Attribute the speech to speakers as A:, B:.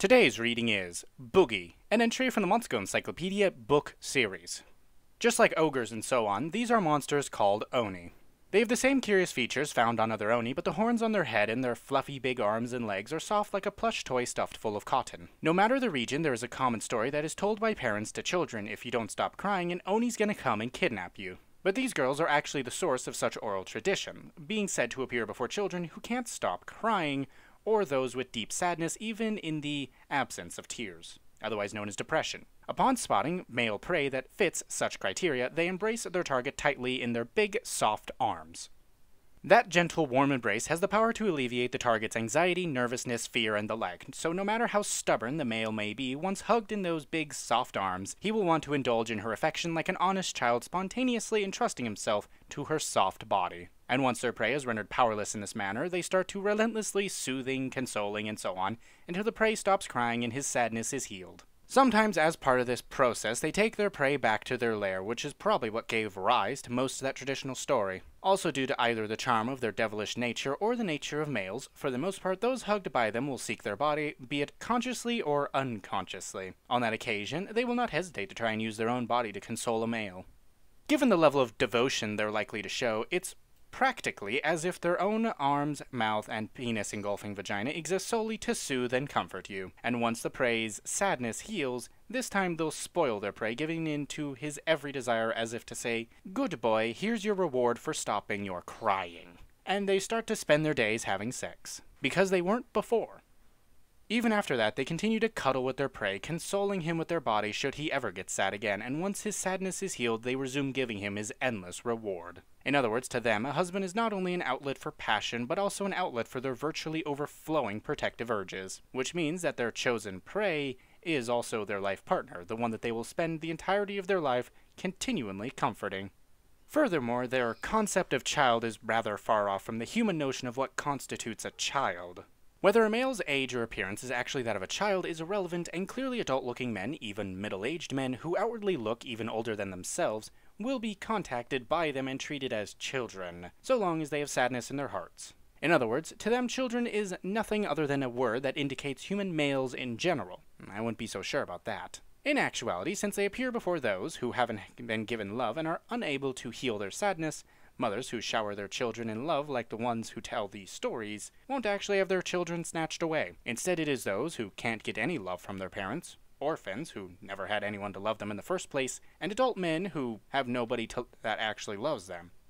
A: Today's reading is Bogey, an entry from the Monster Encyclopedia book series. Just like ogres and so on, these are monsters called Oni. They have the same curious features found on other Oni, but the horns on their head and their fluffy big arms and legs are soft like a plush toy stuffed full of cotton. No matter the region, there is a common story that is told by parents to children: if you don't stop crying, an Oni's gonna come and kidnap you. But these girls are actually the source of such oral tradition, being said to appear before children who can't stop crying, or those with deep sadness even in the absence of tears, otherwise known as depression. Upon spotting male prey that fits such criteria, they embrace their target tightly in their big, soft arms. That gentle, warm embrace has the power to alleviate the target's anxiety, nervousness, fear, and the like, so no matter how stubborn the male may be, once hugged in those big, soft arms, he will want to indulge in her affection like an honest child spontaneously entrusting himself to her soft body. And once their prey is rendered powerless in this manner, they start to relentlessly soothing, consoling, and so on, until the prey stops crying and his sadness is healed. Sometimes, as part of this process, they take their prey back to their lair, which is probably what gave rise to most of that traditional story. Also due to either the charm of their devilish nature or the nature of males, for the most part, those hugged by them will seek their body, be it consciously or unconsciously. On that occasion, they will not hesitate to try and use their own body to console a male. Given the level of devotion they're likely to show, it's practically as if their own arms, mouth, and penis-engulfing vagina exist solely to soothe and comfort you. And once the prey's sadness heals, this time they'll spoil their prey, giving in to his every desire as if to say, "Good boy, here's your reward for stopping your crying." And they start to spend their days having sex, because they weren't before. Even after that, they continue to cuddle with their prey, consoling him with their body should he ever get sad again, and once his sadness is healed, they resume giving him his endless reward. In other words, to them, a husband is not only an outlet for passion, but also an outlet for their virtually overflowing protective urges, which means that their chosen prey is also their life partner, the one that they will spend the entirety of their life continually comforting. Furthermore, their concept of child is rather far off from the human notion of what constitutes a child. Whether a male's age or appearance is actually that of a child is irrelevant, and clearly adult-looking men, even middle-aged men who outwardly look even older than themselves, will be contacted by them and treated as children, so long as they have sadness in their hearts. In other words, to them children is nothing other than a word that indicates human males in general. I wouldn't be so sure about that. In actuality, since they appear before those who haven't been given love and are unable to heal their sadness, mothers who shower their children in love like the ones who tell these stories won't actually have their children snatched away. Instead, it is those who can't get any love from their parents, orphans who never had anyone to love them in the first place, and adult men who have nobody that actually loves them.